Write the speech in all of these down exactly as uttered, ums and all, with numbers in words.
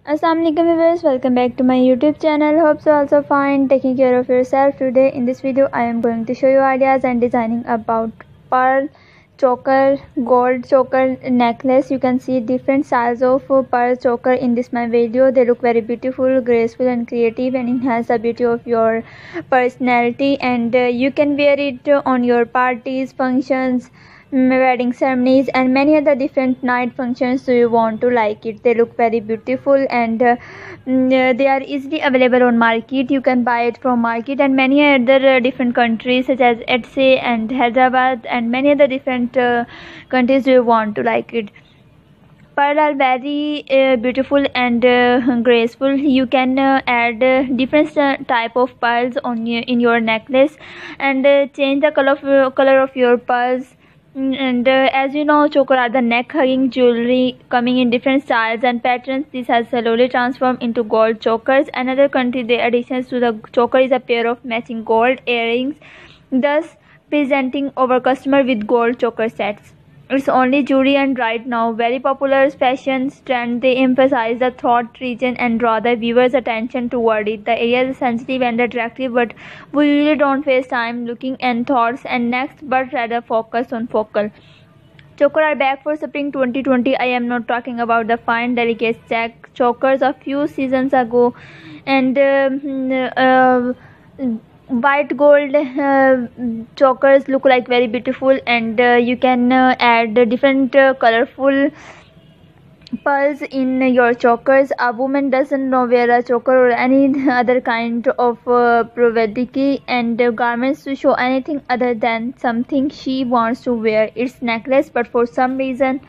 Assalamualaikum viewers, welcome back to my YouTube channel. Hope so also fine, taking care of yourself. Today in this video I am going to show you ideas and designing about pearl choker, gold choker necklace. You can see different styles of pearl choker in this my video. They look very beautiful, graceful and creative and enhance the beauty of your personality, and uh, you can wear it on your parties, functions, wedding ceremonies and many other different night functions. So you want to like it. They look very beautiful, and uh, they are easily available on market. You can buy it from market and many other uh, different countries such as Etsy and Hyderabad and many other different uh, countries. You want to like it. Pearl are very uh, beautiful and uh, graceful. You can uh, add uh, different uh, type of pearls on your, in your necklace, and uh, change the color of your, color of your pearls. And uh, as you know, choker are the neck hugging jewelry coming in different styles and patterns. This has slowly transformed into gold chokers. Another country the additions to the choker is a pair of matching gold earrings, thus presenting our customer with gold choker sets. It's only jewelry and right now very popular fashion trend. They emphasize the throat region and draw the viewer's attention toward it. The area is sensitive and attractive, but we usually don't waste time looking at thoughts and next, but rather focus on focal. Choker are back for spring twenty twenty. I am not talking about the fine delicate check chokers a few seasons ago, and uh, uh, white gold uh, chokers look like very beautiful, and uh, you can uh, add different uh, colorful pearls in your chokers. A woman doesn't know wear a choker or any other kind of uh, provocative and uh, garments to show anything other than something she wants to wear. It's necklace, but for some reason,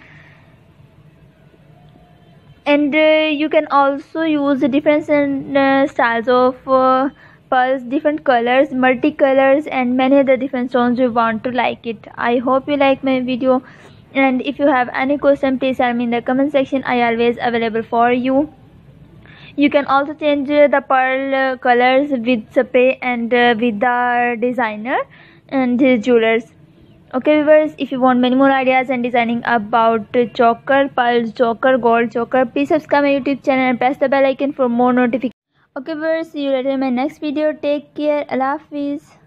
and uh, you can also use different uh, styles of uh, pearls, different colors, multicolors and many other different stones. You want to like it. I hope you like my video, and if you have any question, please tell me in the comment section. I always available for you. You can also change the pearl uh, colors with spray and uh, with the designer and uh, jewelers. Okay viewers, if you want many more ideas and designing about choker, pearl choker, gold choker, please subscribe my YouTube channel and press the bell icon for more notifications. Okay viewers, see you later in my next video. Take care. Allah Hafiz.